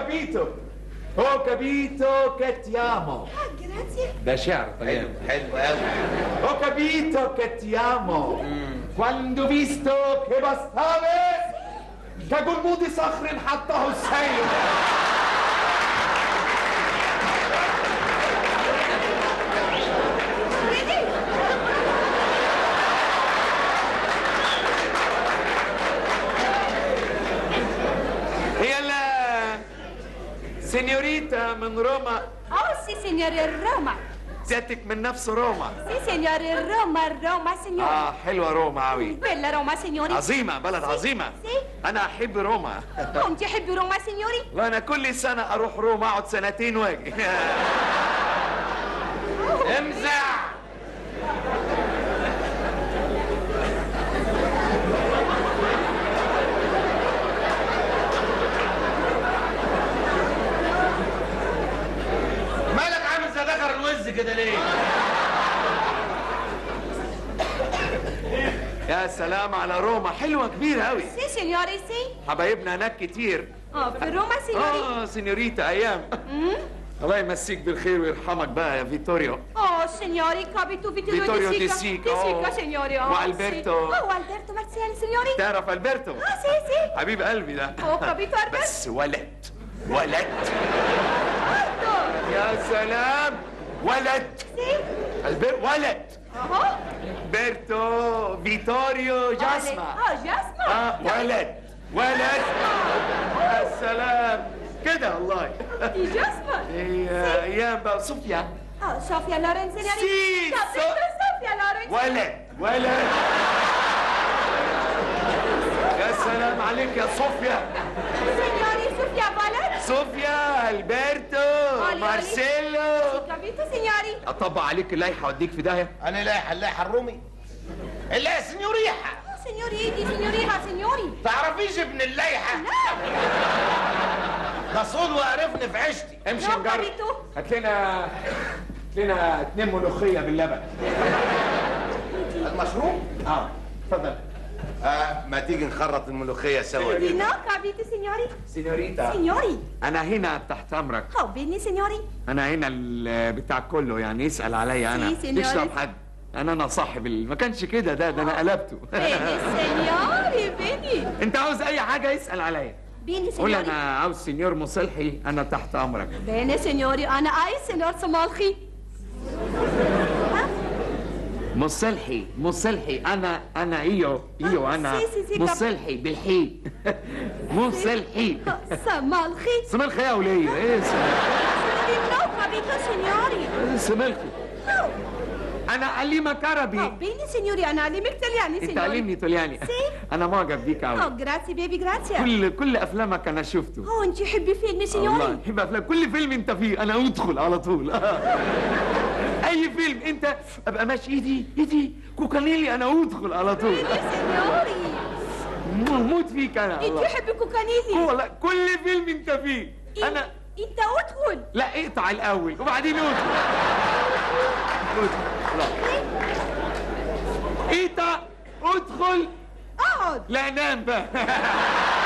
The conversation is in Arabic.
capito. Ho capito che ti amo. Grazie. ده شعر طيب. حلو قوي. Ho capito che ti amo. Quando visto che bastava كجلمود صخر حطه السيل. هي سينيوريتا من روما. سي سينيور روما. سيادتك من نفس روما. سي سينيور روما سينيور. حلوة روما أوي. بيلا روما سينيوري. عظيمة، بلد عظيمة. أنا أحب روما. أنت تحبي روما سينيوري؟ وأنا كل سنة أروح روما أقعد سنتين واجي. امزع. مالك عامل زي دخر الوز كده ليه؟ يا سلام على روما، حلوة كبيرة أوي. سي سينيوري سي. حبايبنا هناك كتير. في روما سينيوري. سينيوريتا أيام. الله يمسيك بالخير ويرحمك بقى يا فيتوريو. سينيوري كابيتو فيتوريو دي سيكا سينيوري. والبرتو. والبرتو مارسيال سينيوري. تعرف البرتو؟ سي حبيب قلبي ده. كابيتو البرتو. بس ولد. يا سلام، ولد. ولد. بيرتو فيتوريو جاسما. جاسما. ولد. يا سلام كده والله. جاسما. ايام بقى. صوفيا. صوفيا لورين سينيوري. سي صوفيا لورين. ولد. يا سلام عليك يا صوفيا. سينيوري صوفيا ولد. صوفيا، البرتو، مارسيلو. كابيتو سينيوري. اطبق عليك اللائحه اوديك في داهيه. انا اللائحه الرومي. اللي سنيوريحه. سينيوري دي سينيوريها سينيوري. تعرفيش ابن اللائحه؟ لا. ده صول وقرفني في عيشتي. امشي نجرب. هات لنا 2 ملوخيه باللبن. المشروب؟ اتفضل. ما تيجي نخرط الملوخيه سوا. No, capite, signori? سينيوريتا. Signori. أنا هنا تحت أمرك. bene, signori. أنا هنا بتاع كله يعني يسأل عليا أنا. يشرب حد. أنا صاحب ما كانش كده ده أنا قلبته. Bene, signori, bene. أنت عاوز أي حاجة يسأل عليا. Bene, signori. قول أنا عاوز سينيور مصلحي، أنا تحت أمرك. Bene, signori, أنا عايز سينيور صمالخي. مصلحي أنا إيو أنا مصلحي بالحي. مصلحي. صمالخي يا ولية. إيه صمالخي. أنا أعلمك عربي. بيني سينيوري، أنا أعلمك إيطالياني سينيوري. أنت علمني إيطالياني. أنا معجب بيك أوي. جراتي بيبي جراتي. كل أفلامك أنا شفته. أنت تحبي فيلم سينيوري؟ والله بحب أفلام، كل فيلم أنت فيه أنا أدخل على طول. أي فيلم أنت أبقى ماشي إيدي كوكانيلي أنا أدخل على طول. بيني سينيوري. موت فيك أنا. أنت تحبي كوكانيلي؟ والله كل فيلم أنت فيه أنا. أنت أدخل. لا اقطع الأول وبعدين ادخل. اقطع ادخل. اقعد. لا نام بقى.